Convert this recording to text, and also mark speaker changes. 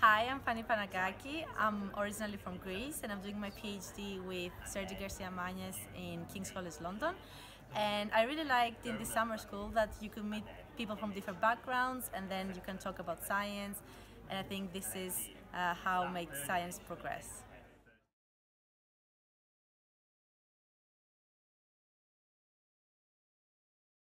Speaker 1: Hi, I'm Fani Panagaki. I'm originally from Greece and I'm doing my PhD with Sergi Garcia Mañez in King's College London. And I really liked in this summer school that you could meet people from different backgrounds and then you can talk about science. And I think this is how makes science progress.